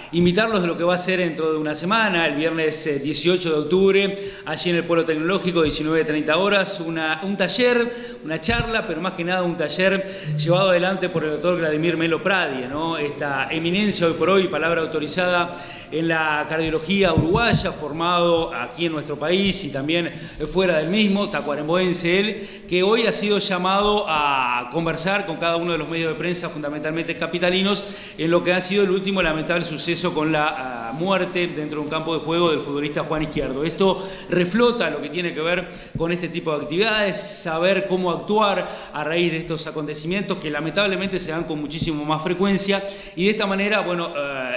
invitarlos de lo que va a ser dentro de una semana, el viernes 18 de octubre, allí en el Polo Tecnológico, 19:30 horas, un taller, una charla, pero más que nada un taller llevado adelante por el doctor Vladimir Melo Pradie, ¿no? Esta eminencia hoy por hoy, palabra autorizada en la cardiología uruguaya, formado aquí en nuestro país y también fuera del mismo, tacuarembóense él, que hoy ha sido llamado a conversar con cada uno de los medios de prensa, fundamentalmente capitalinos, en lo que ha sido el último lamentable suceso con la muerte dentro de un campo de juego del futbolista Juan Izquierdo. Esto reflota lo que tiene que ver con este tipo de actividades, saber cómo actuar a raíz de estos acontecimientos que lamentablemente se dan con muchísimo más frecuencia, y de esta manera, bueno,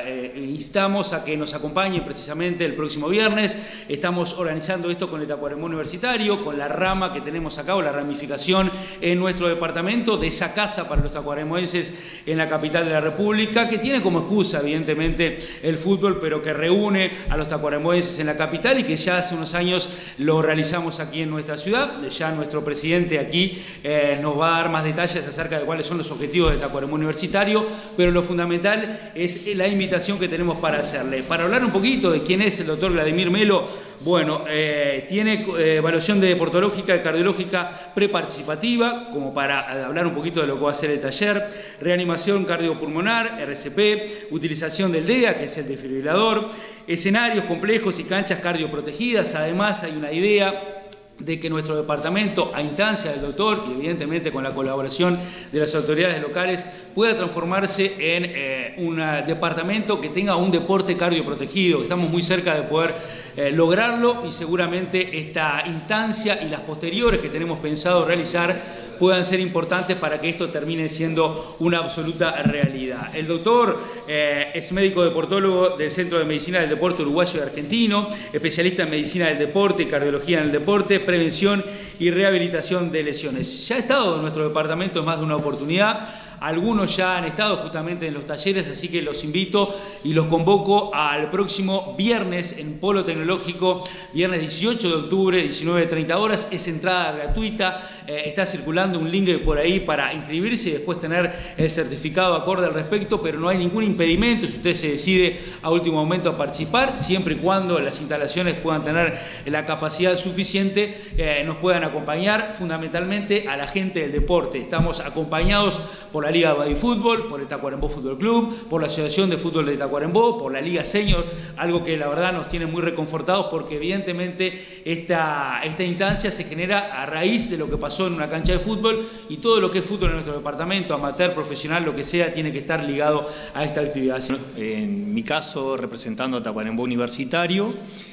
instamos a que nos acompañen precisamente el próximo viernes. Estamos organizando esto con el Tacuarembó Universitario, con la rama que tenemos acá, o la ramificación en nuestro departamento de esa casa para los tacuarembóenses en la capital de la República, que tiene como excusa evidentemente el fútbol, pero que reúne a los tacuarembóenses en la capital y que ya hace unos años lo realizamos aquí en nuestra ciudad. Ya nuestro presidente aquí nos va a dar más detalles acerca de cuáles son los objetivos del Tacuarembó Universitario, pero lo fundamental es la invitación que tenemos para hacerle. Para hablar un poquito de quién es el doctor Vladimir Melo, bueno, tiene evaluación de deportológica y cardiológica preparticipativa, como para hablar un poquito de lo que va a ser el taller, reanimación cardiopulmonar, RCP, utilización del DEA, que es el desfibrilador, escenarios complejos y canchas cardioprotegidas. Además, hay una idea de que nuestro departamento, a instancia del doctor y evidentemente con la colaboración de las autoridades locales, pueda transformarse en un departamento que tenga un deporte cardioprotegido. Estamos muy cerca de poder lograrlo, y seguramente esta instancia y las posteriores que tenemos pensado realizar puedan ser importantes para que esto termine siendo una absoluta realidad. El doctor es médico deportólogo del Centro de Medicina del Deporte Uruguayo y Argentino, especialista en medicina del deporte y cardiología en el deporte, prevención y rehabilitación de lesiones. Ya ha estado en nuestro departamento en más de una oportunidad. Algunos ya han estado justamente en los talleres, así que los invito y los convoco al próximo viernes en Polo Tecnológico, viernes 18 de octubre, 19:30 horas. Es entrada gratuita, está circulando un link por ahí para inscribirse y después tener el certificado acorde al respecto, pero no hay ningún impedimento si usted se decide a último momento a participar, siempre y cuando las instalaciones puedan tener la capacidad suficiente, nos puedan acompañar fundamentalmente a la gente del deporte. Estamos acompañados por la Liga Badi Fútbol, por el Tacuarembó Fútbol Club, por la Asociación de Fútbol de Tacuarembó, por la Liga Senior, algo que la verdad nos tiene muy reconfortados, porque evidentemente esta instancia se genera a raíz de lo que pasó en una cancha de fútbol, y todo lo que es fútbol en nuestro departamento, amateur, profesional, lo que sea, tiene que estar ligado a esta actividad. En mi caso, representando a Tacuarembó Universitario,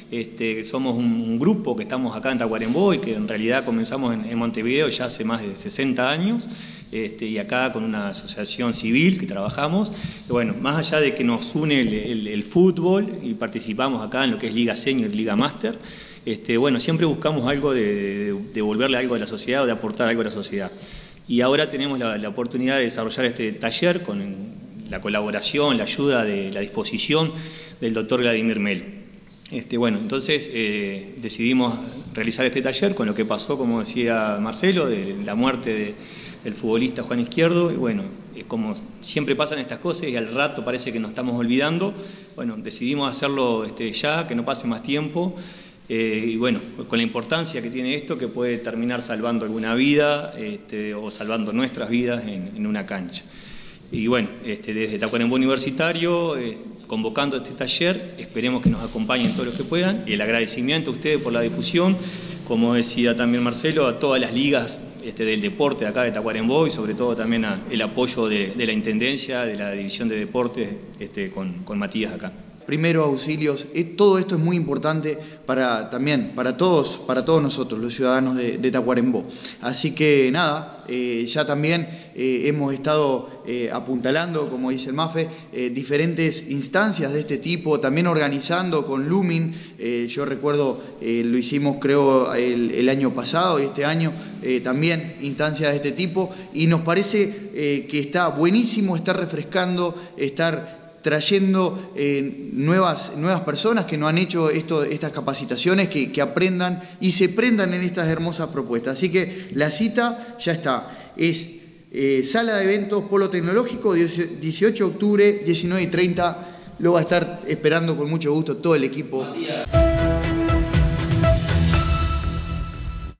somos un grupo que estamos acá en Tacuarembó y que en realidad comenzamos en Montevideo ya hace más de 60 años, y acá con una asociación civil que trabajamos. Y bueno, más allá de que nos une el fútbol y participamos acá en lo que es Liga Senior y Liga Master, bueno, siempre buscamos algo de devolverle algo a la sociedad o de aportar algo a la sociedad. Y ahora tenemos la oportunidad de desarrollar este taller con la colaboración, la ayuda, la disposición del doctor Vladimir Melo. Bueno, entonces decidimos realizar este taller con lo que pasó, como decía Marcelo, de la muerte del futbolista Juan Izquierdo. Y bueno, como siempre pasan estas cosas y al rato parece que nos estamos olvidando, bueno, decidimos hacerlo ya, que no pase más tiempo. Y bueno, con la importancia que tiene esto, que puede terminar salvando alguna vida o salvando nuestras vidas en una cancha. Y bueno, desde Tacuarembó Universitario, convocando este taller, esperemos que nos acompañen todos los que puedan, y el agradecimiento a ustedes por la difusión, como decía también Marcelo, a todas las ligas del deporte de acá de Tacuarembó, y sobre todo también el apoyo de la Intendencia, de la División de Deportes, con Matías acá. Primeros auxilios, todo esto es muy importante también para todos nosotros, los ciudadanos de Tacuarembó. Así que nada, ya también hemos estado apuntalando, como dice el MAFE, diferentes instancias de este tipo, también organizando con Lumin. Yo recuerdo, lo hicimos creo el año pasado, y este año también instancias de este tipo, y nos parece que está buenísimo estar refrescando, estar trayendo nuevas personas que no han hecho estas capacitaciones, que aprendan y se prendan en estas hermosas propuestas. Así que la cita ya está, es Sala de Eventos Polo Tecnológico, 18 de octubre, 19:30 lo va a estar esperando con mucho gusto todo el equipo.